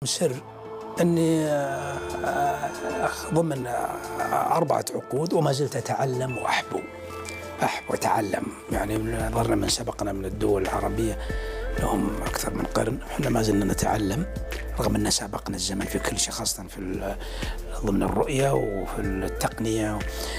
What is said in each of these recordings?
سر أني ضمن 4 عقود وما زلت أتعلم وأحبو وأتعلم. يعني نظرنا من سبقنا من الدول العربية لهم أكثر من قرن، احنا ما زلنا نتعلم رغم أن سابقنا الزمن في كل شيء، خاصة في ضمن الرؤية وفي التقنية.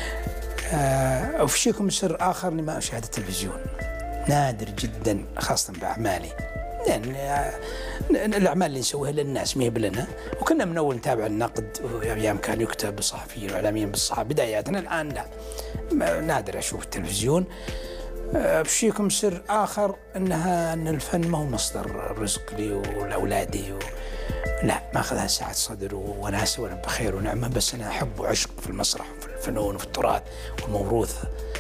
أفشيكم سر آخر أني ما أشاهد التلفزيون، نادر جدا خاصة بأعمالي، لأن الأعمال اللي نسويها للناس ما هي لنا. وكنا من أول نتابع النقد أيام كان يكتب الصحفيين والإعلاميين بالصحافة بداياتنا، الآن لا، نادر أشوف التلفزيون. أفشيكم سر آخر أن الفن ما هو مصدر رزق لي ولأولادي لا، ما أخذها سعة صدر وناسة وأنا بخير ونعمة، بس أنا أحب وعشق في المسرح وفي الفنون وفي التراث والموروث.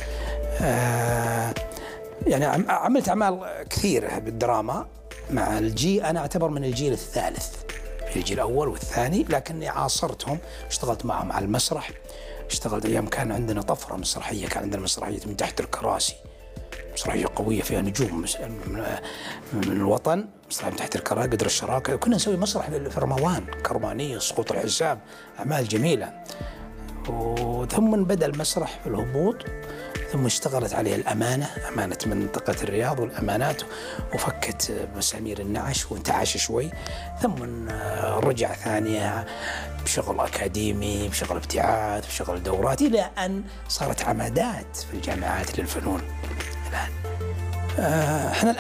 يعني عملت أعمال كثيرة بالدراما مع أنا أعتبر من الجيل الثالث، في الجيل الأول والثاني، لكني عاصرتهم، اشتغلت معهم على المسرح. اشتغلت أيام كان عندنا طفرة مسرحية، كان عندنا مسرحية من تحت الكراسي، مسرحية قوية فيها نجوم من الوطن، مسرحية من تحت الكراسي، قدر الشراكة. كنا نسوي مسرح في رمضان، كرمانية، سقوط الحساب، أعمال جميلة. وثم بدأ المسرح في الهبوط، ثم اشتغلت عليه الأمانة، أمانة منطقة الرياض والأمانات، وفكت مسامير النعش وانتعش شوي، ثم رجع ثانية بشغل أكاديمي، بشغل ابتعاث، بشغل دورات، إلى أن صارت عمادات في الجامعات للفنون الآن. احنا